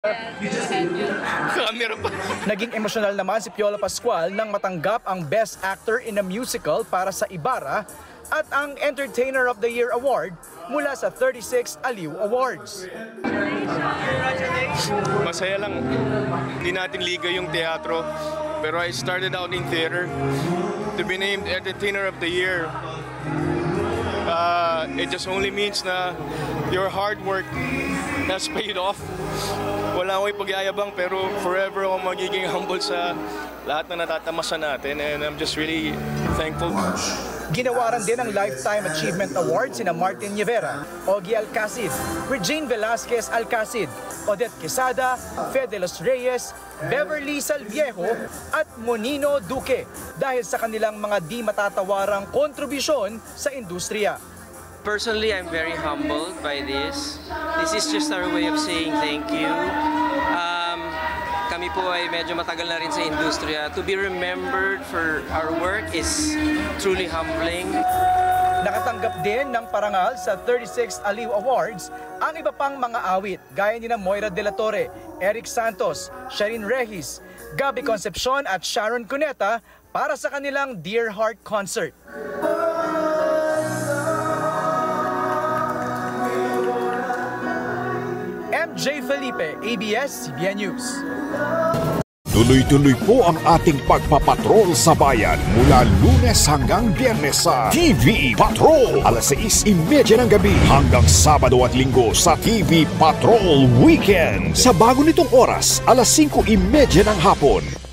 Camera pa. Naging emosyonal naman si Piolo Pascual nang matanggap ang Best Actor in a Musical para sa Ibarra at ang Entertainer of the Year Award mula sa 36 Aliw Awards. Masaya lang, hindi natin liga yung teatro. Pero I started out in theater. To be named Entertainer of the Year, it just only means na your hard work has paid off. Wala akong ipagyayabang pero forever ako magiging humble sa lahat na natatamasan natin, and I'm just really thankful. Ginawaran din ng Lifetime Achievement Award sina Martin Nievera, Ogie Alcacid, Regine Velasquez Alcacid, Odette Quesada, Fede Los Reyes, Beverly Salviejo at Monino Duque dahil sa kanilang mga di matatawarang kontribusyon sa industriya. Personally, I'm very humbled by this. This is just our way of saying thank you. Kami po ay medyo matagal na rin sa industriya. To be remembered for our work is truly humbling. Nakatanggap din ng parangal sa 36 Aliw Awards ang iba pang mga awit gaya ni Moira De La Torre, Eric Santos, Sharin Regis, Gabby Concepcion at Sharon Cuneta para sa kanilang Dear Heart Concert. MJ Felipe, ABS-CBN News. Tuloy-tuloy po ang ating pagpapatrol sa bayan mula Lunes hanggang Biyernes sa TV Patrol. Alas 6:30 ng gabi hanggang Sabado at Linggo sa TV Patrol Weekend. Sa bago nitong oras, alas 5:30 ng hapon.